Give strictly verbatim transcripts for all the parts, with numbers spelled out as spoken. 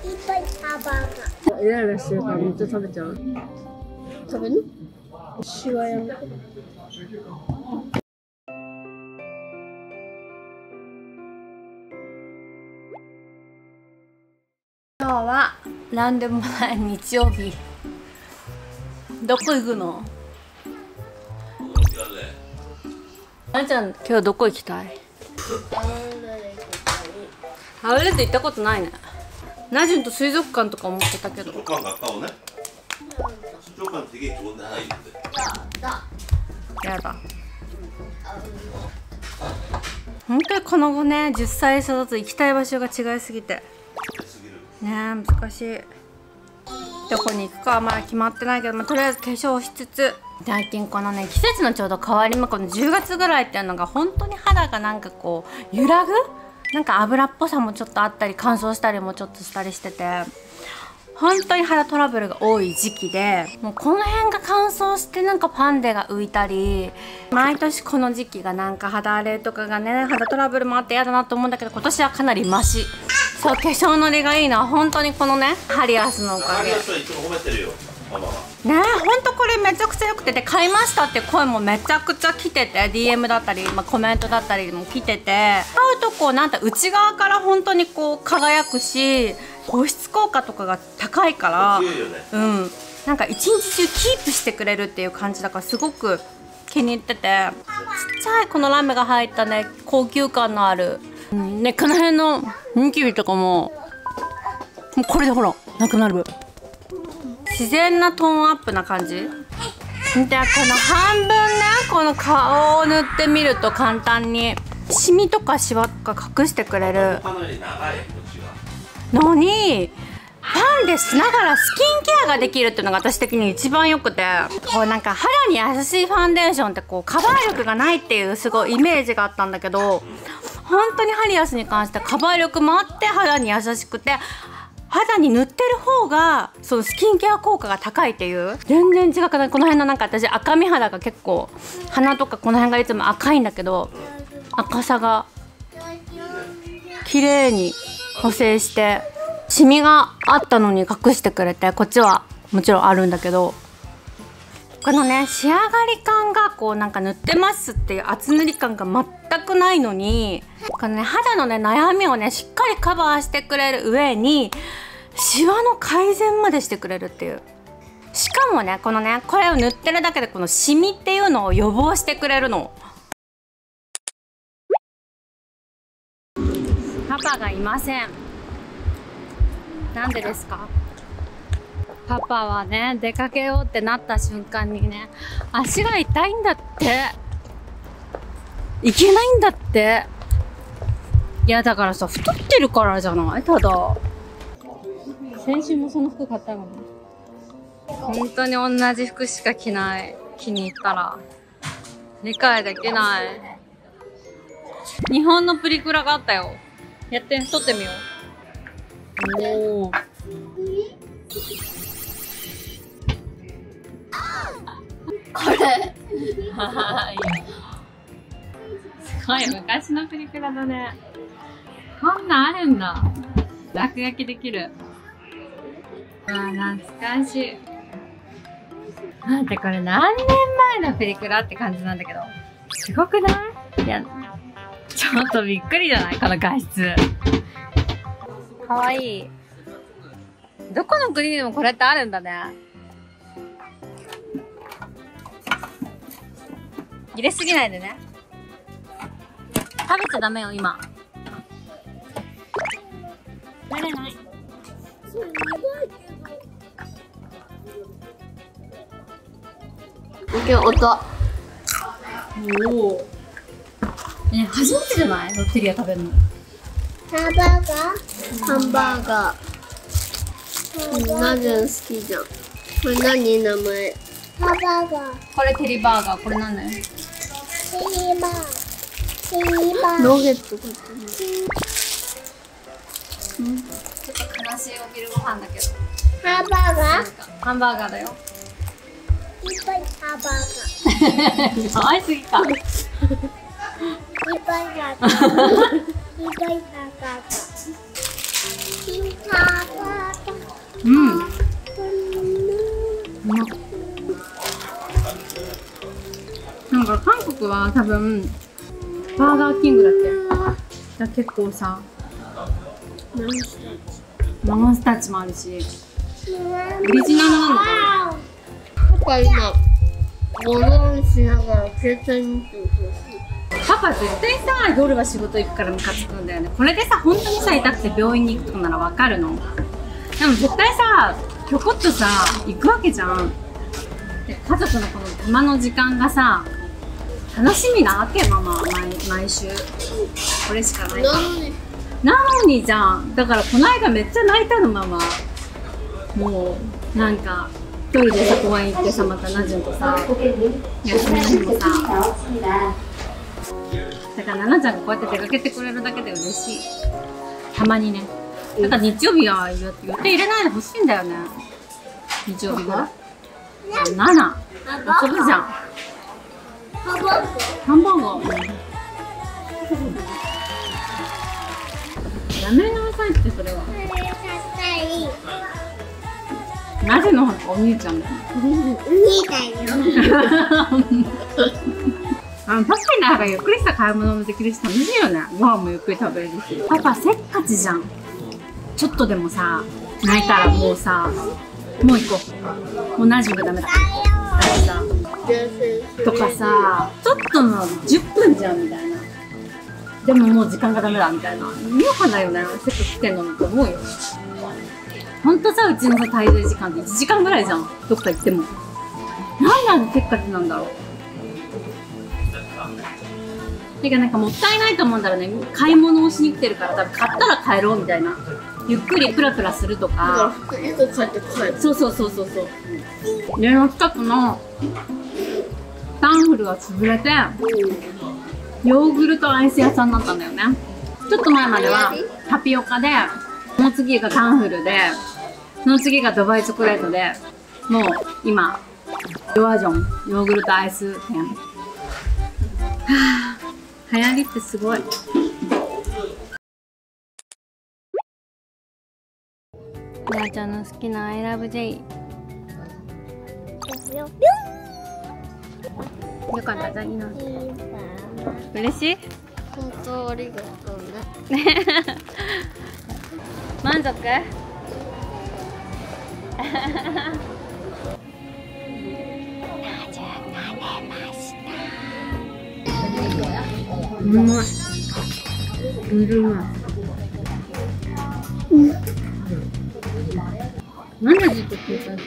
ぱいハンバーガー。 イライラしてるからめっちゃ食べちゃう。 食べる？シワやめて。 今日はなんでもない日曜日。どこ行くの？あんちゃん今日どこ行きたい？アウレット行ったことないね。ナジュンと水族館とか思ってたけど。 수족관 가까우네? 수족관 되게 좋은 데 하나 있는데. やだ。本当にこの後ね、じゅっさい差だと行きたい場所が違いすぎてねえ、難しい。どこに行くかはまだ決まってないけど、まあ、とりあえず化粧しつつ、最近このね季節のちょうど変わり目、このじゅうがつぐらいっていうのが本当に肌がなんかこう揺らぐ、なんか油っぽさもちょっとあったり乾燥したりもちょっとしたりしてて、本当に肌トラブルが多い時期で、もうこの辺が乾燥してなんかパンデが浮いたり、毎年この時期がなんか肌荒れとかがね、肌トラブルもあって嫌だなと思うんだけど、今年はかなりマシ。そう、化粧のりがいいのは本当にこのねハリアスのおかげ。ねえ、ほんとこれめちゃくちゃ良くて、で買いましたって声もめちゃくちゃ来てて、 ディーエム だったり、まあ、コメントだったりも来てて、買うとこうなんて内側から本当にこう輝くし、保湿効果とかが高いから、うん、なんか一日中キープしてくれるっていう感じだから、すごく気に入ってて、ちっちゃいこのラメが入ったね高級感のある、うん、ね、この辺のニキビとかももうこれでほらなくなる。自然なトーンアップな感じで、この半分ね、この顔を塗ってみると簡単にシミとかシワとか隠してくれるのに、パンでしながらスキンケアができるっていうのが私的に一番よくて、こうなんか肌に優しいファンデーションってこうカバー力がないっていうすごいイメージがあったんだけど、本当にハリアスに関してはカバー力もあって肌に優しくて、肌に塗ってる方がそのスキンケア効果が高いっていう、全然違くない？この辺のなんか私赤み肌が結構、鼻とかこの辺がいつも赤いんだけど、赤さが綺麗に補正して、シミがあったのに隠してくれて、こっちはもちろんあるんだけど、このね仕上がり感がこうなんか塗ってますっていう厚塗り感が全くないのに、このね肌のね悩みをねしっかりカバーしてくれる上にシワの改善までしてくれるっていう。しかもねこのねこれを塗ってるだけでこのシミっていうのを予防してくれるの。パパがいません。なんでですか？パパはね出かけようってなった瞬間にね、足が痛いんだって、いけないんだって。いやだからさ、太ってるからじゃない？ただ先週もその服買ったのに、本当に同じ服しか着ない。気に入ったら理解できない。日本のプリクラがあったよ。やって撮ってみよう。おーこれすごい昔のプリクラだね。こんなんあるんだ。落書きできる。あー懐かしい。待って、これ何年前のプリクラって感じなんだけど、すごくない？いやちょっとびっくりじゃない？この画質かわいい。どこの国にもこれってあるんだね。入れすぎないでね。食べちゃダメよ今。慣れない。今日音。おお。ね、初めてじゃない？ロッテリア食べるの。 ハンバーガー？ハンバーガー。ナジュン好きじゃん。これ何名前？ハンバーガー。 これテリバーガー。これなんだよ。 テリバー。テリバー。ロゲット買ったね。うん。ちょっと悲しいお昼ご飯だけど。ハンバーガー？ハンバーガーだよ。 いっぱいハンバーガー。 可愛すぎか。 いっぱいハンバーガー。いっぱいハンバーガー。ハンバーガー。 国は多分バーガーキングだってだ結構さモンスターチもあるしオリジナルなのかな。 パパ今ゴロンしながら携帯見てる。 パパ絶対さ夜は仕事行くからムカつくんだよね。これでさ本当にさ痛くて病院に行くとかならわかるの。でも絶対さひょこっとさ行くわけじゃん。で家族のこの暇の時間がさ楽しみなわけママ 毎, 毎週これしかないから。なのにじゃん。だからこの間めっちゃ泣いたのママ。もうなんか一人でさ公園行ってさまたナジュンとさ休みの日もさだからナナちゃんがこうやって出かけてくれるだけで嬉しい。たまにね。だから日曜日は予定入れないでほしいんだよね。日曜日ぐらい。ナナ遊ぶじゃん。ハンバーガーハンバーガーやめなさいってそれは。なぜのお兄ちゃんだよ。お兄だよ。あのパパになんかゆっくりした買い物もできるし楽しいよね。ご飯もゆっくり食べれるし。パパせっかちじゃん。ちょっとでもさ泣いたらもうさもう行こう。もう何時がダメだ。とかさちょっとのじゅっぷんじゃんみたいな。でももう時間がダメだみたいな。見ようかなよね。せっかく来てんのにと思うよ。ほんとさうちのさ滞在時間っていちじかんぐらいじゃん。どっか行っても。なんであのせっかちなんだろう。てかなんかもったいないと思うんだろうね。買い物をしに来てるから多分買ったら帰ろうみたいな。ゆっくりプラプラするとか。そうそうそうそうそう。家の近くのタンフルが潰れてヨーグルトアイス屋さんになったんだよね。ちょっと前まではタピオカでその次がタンフルでその次がドバイチョコレートでもう今ヨアジョンヨーグルトアイス店。はぁ流行りってすごい。なあちゃんの好きなアイラブジェイ。よかったじゃんいいな。嬉しい。 本当ありがとうね。 満足？うまい。うまい。うん。なんでずっと携帯しない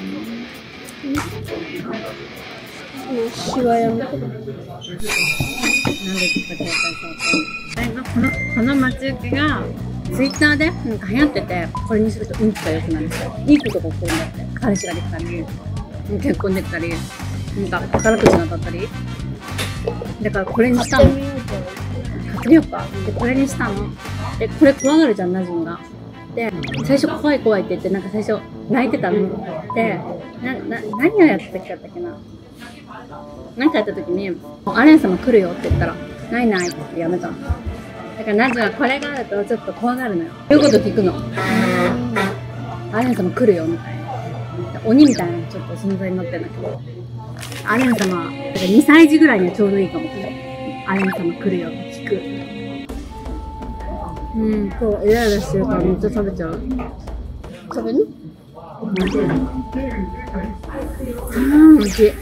の？ もうしわやめて。 なんでずっと携帯触ってんの？このこの待ち受けがツイッターでなんか流行ってて、これにすると運気が良くなるんですよ。いいことが起こるんだって。彼氏ができたり、結婚できたり、なんか宝くじが当たったり。だからこれにしたの。買ってみようか。でこれにしたの。でこれ怖がるじゃんナジュンが。で最初怖い怖いって言ってなんか最初泣いてたの。でなな何をやった時だったっけな。なんかやった時にアレン様来るよって言ったらないないって言ってやめたの。だからナジュンはこれがあるとちょっと怖がるのよ。そういうこと聞くの。アレン様来るよみたいな。鬼みたいなちょっと存在になってるんだけど。アレン様、だからにさい児ぐらいにはちょうどいいかも。アレン様来るよって聞く。うん、そう、イライラしてるからめっちゃ食べちゃう。 食べる？ うん、美味しい。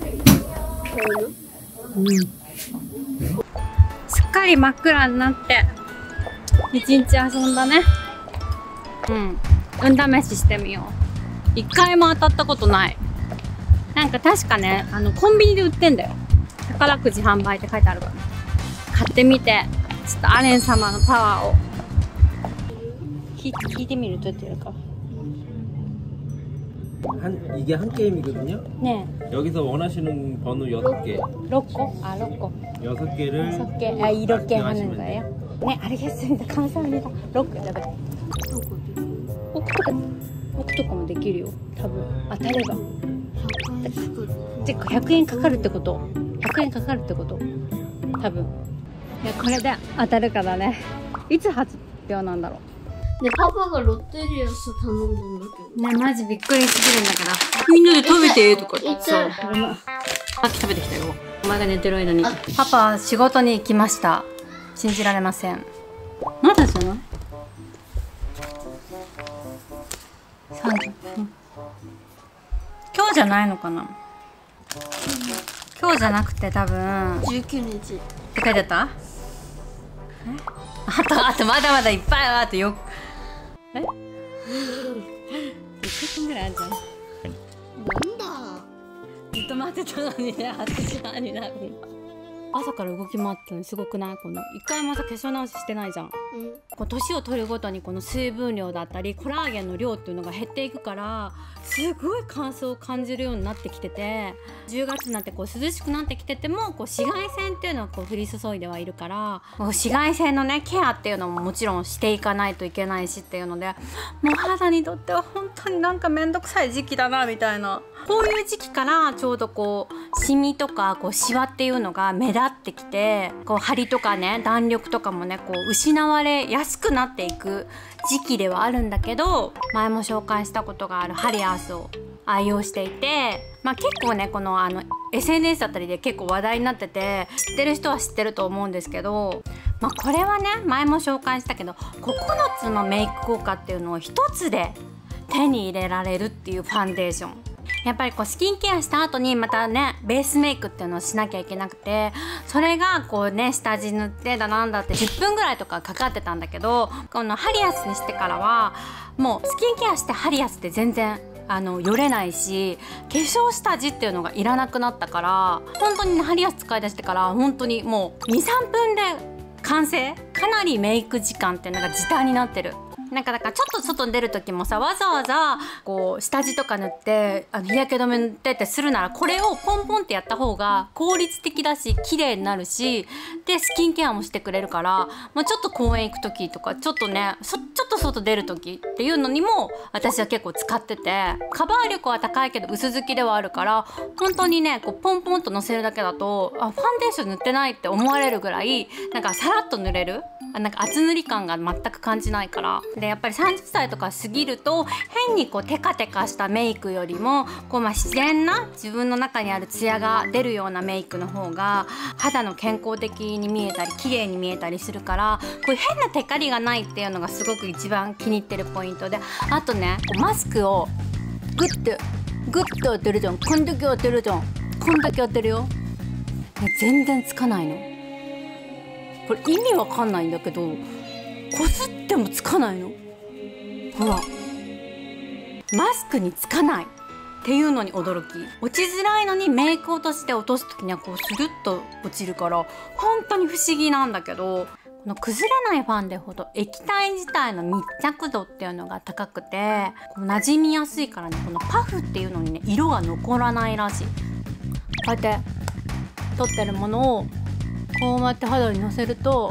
うん。すっかり真っ暗になって、一日遊んだね。うん。運試ししてみよう。一回も当たったことない。なんか確かね、あの、コンビニで売ってんだよ。宝くじ販売って書いてあるから。買ってみて、ちょっとアレン様のパワーを聞いて、聞いてみるとどうやってやるか。 한, 이게 한 게임이거든요. 네. 여기서 원하시는 번호 여섯 개. 로꼬? 아, 로꼬. 여섯 개를 여섯 개. 아, 이렇게 하는 거예요? 네, 알겠습니다. 감사합니다. 로꼬. 네. 오크, 오크とかもできるよ。多分当たれば。てかひゃくえんかかるってこと？ひゃくえんかかるってこと？多分。いや、これで当たるからね。いつ発表なんだろう。 で、パパがロッテリアさ頼んだんだけど。 ね、マジびっくりすぎるんだから。みんなで食べてとかってさ。さっき食べてきたよ。美前が寝てる間に。パパ仕事に行きました。信じられません。まだじゃない？さんじゅっぷん。今日じゃないのかな？今日じゃなくて多分じゅうくにちって書いてあった？え？あとあとまだまだいっぱいあってよ。え？いっぷんぐらいあるじゃん。 なんだ。 ずっと待ってたのにね、はちじはんになるの。朝から動き回ってるのすごくない？この一回もさ化粧直ししてないじゃん。 うん、 こう年を取るごとにこの水分量だったりコラーゲンの量っていうのが減っていくからすごい乾燥を感じるようになってきてて、じゅうがつになってこう涼しくなってきててもこう紫外線っていうのはこう降り注いではいるから、こう紫外線のねケアっていうのももちろんしていかないといけないしっていうので、もう肌にとっては本当になんかめんどくさい時期だなみたいな。こういう時期からちょうどこうシミとかこうシワっていうのが目立ってきて、こう張りとかね弾力とかもねこう失われやすくなっていく時期ではあるんだけど、前も紹介したことがあるハリアースを愛用していて、まあ、結構ねこのあの エスエヌエス だったりで結構話題になってて知ってる人は知ってると思うんですけど、まあ、これはね前も紹介したけどここのつのメイク効果っていうのを一つで手に入れられるっていうファンデーション。やっぱりこうスキンケアした後にまたねベースメイクっていうのをしなきゃいけなくて、それがこうね下地塗ってだなんだってじゅっぷんぐらいとかかかってたんだけど、このハリアスにしてからはもうスキンケアしてハリアスって全然あのよれないし、化粧下地っていうのがいらなくなったから、本当にねハリアス使い出してから本当にもう にさんぷんで完成。かなりメイク時間っていうのが時短になってる。なんかだからちょっと外に出る時もさ、わざわざこう下地とか塗ってあの日焼け止め塗ってってするならこれをポンポンってやった方が効率的だし綺麗になるし、でスキンケアもしてくれるから、まあ、ちょっと公園行く時とかちょっとねそちょっと外出る時っていうのにも私は結構使ってて、カバー力は高いけど薄付きではあるから本当にねこうポンポンとのせるだけだとあファンデーション塗ってないって思われるぐらいなんかさらっと塗れる。なんか厚塗り感が全く感じないから。でやっぱりさんじゅっさいとか過ぎると変にこうテカテカしたメイクよりもこうまあ自然な自分の中にあるツヤが出るようなメイクの方が肌の健康的に見えたり綺麗に見えたりするから、こういう変なテカリがないっていうのがすごく一番気に入ってるポイントで、あとねこうマスクをグッてグッて当てるじゃん。こんだけ当てるじゃん。こんだけ当てるよ。全然つかないの。これ意味わかんないんだけどこすってもつかないの。ほらマスクにつかないっていうのに驚き、落ちづらいのにメイク落として落とす時にはこうスルッと落ちるから本当に不思議なんだけど、この崩れないファンデほど液体自体の密着度っていうのが高くてこう馴染みやすいからね、このパフっていうのにね色が残らないらしい。こうやって取ってるものをこうやって肌にのせると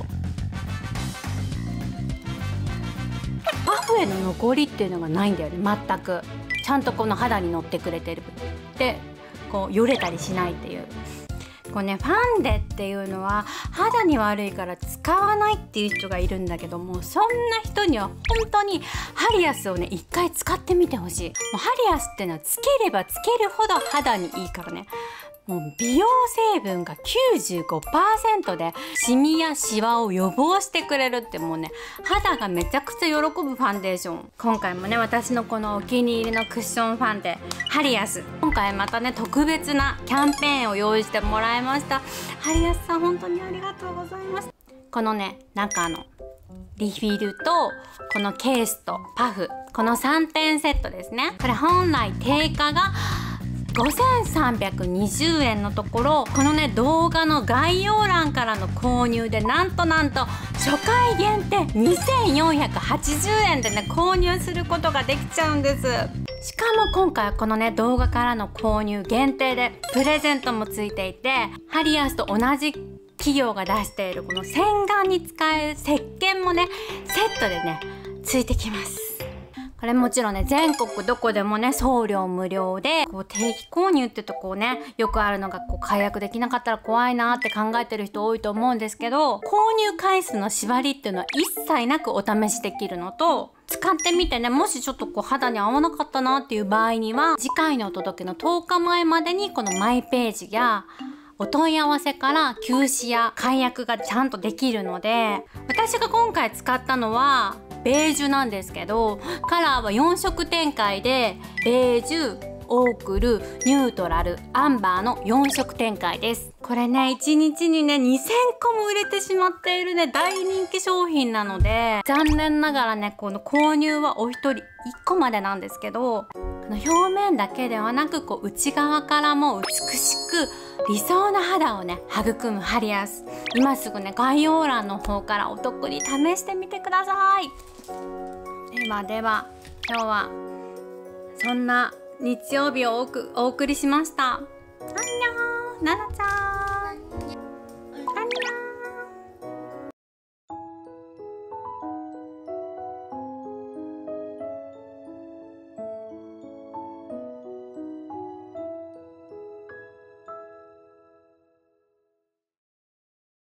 パフへの残りっていうのがないんだよね。全くちゃんとこの肌に乗ってくれてるでこうよれたりしないっていう。こうねファンデっていうのは肌に悪いから使わないっていう人がいるんだけども、そんな人には本当にハリアスをね一回使ってみてほしい。もうハリアスっていうのはつければつけるほど肌にいいからね。もう美容成分が きゅうじゅうごパーセント でシミやシワを予防してくれるってもうね肌がめちゃくちゃ喜ぶファンデーション。今回もね私のこのお気に入りのクッションファンデハリアス、今回またね特別なキャンペーンを用意してもらいました。ハリアスさん本当にありがとうございます。このね中のリフィルとこのケースとパフ、このさんてんセットですね。これ本来定価がごせんさんびゃくにじゅうえんのところ、このね動画の概要欄からの購入でなんとなんと初回限定にせんよんひゃくはちじゅうえんでね購入することができちゃうんです。しかも今回はこのね動画からの購入限定でプレゼントもついていて、ハリアスと同じ企業が出しているこの洗顔に使える石鹸もねセットでねついてきます。これもちろんね全国どこでもね送料無料で、こう定期購入ってとこねよくあるのがこう解約できなかったら怖いなって考えてる人多いと思うんですけど、購入回数の縛りっていうのは一切なくお試しできるのと、使ってみてねもしちょっとこう肌に合わなかったなっていう場合には次回のお届けのとおかまえまでにこのマイページやお問い合わせから休止や解約がちゃんとできるので、私が今回使ったのはベージュなんですけど、カラーはよん色展開でベージュ、オークル、ニュートラル、アンバーのよん色展開です。これね、いちにちにねにせんこも売れてしまっているね大人気商品なので、残念ながらねこの購入はお一人いっこまでなんですけど、表面だけではなくこう内側からも美しく理想な肌をね育むハリアス、今すぐね概要欄の方からお得に試してみてください。ではでは今日はそんな日曜日をお送りしました。アンニョー、ななちゃん。